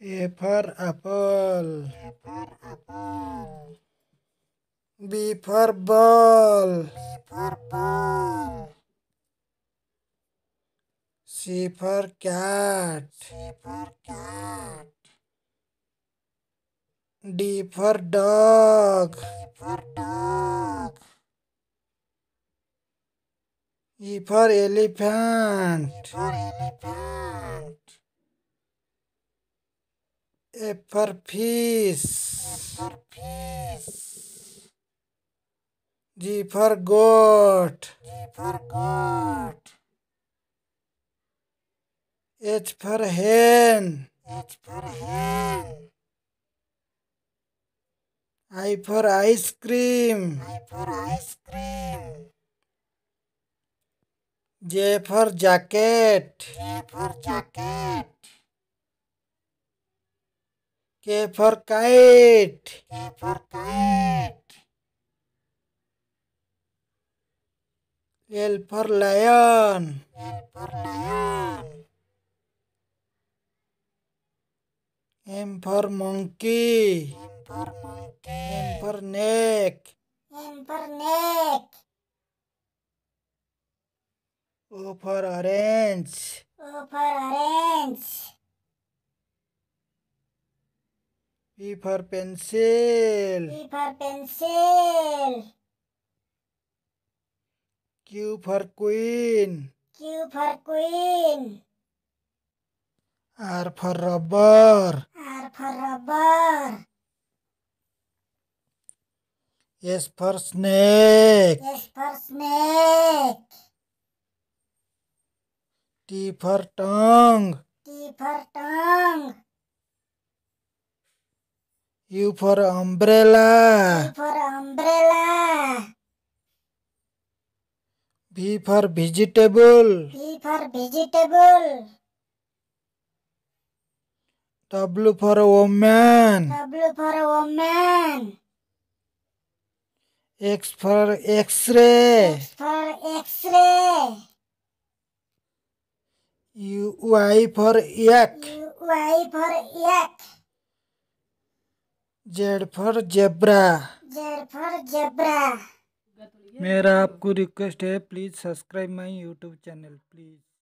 A for apple. B for ball. C for cat. D for dog. E for elephant. F for fish. G for goat. H for hen. I for ice cream. J for jacket. K for kite. L for lion. M for monkey. N for neck. O for orange. P for pencil. Q for queen. R for rubber. S for snake. T for tongue. U for umbrella. V for vegetable. W for woman. X for X-ray. Y for yak. Z for zebra. मेरा आपको request है, please subscribe my YouTube channel please.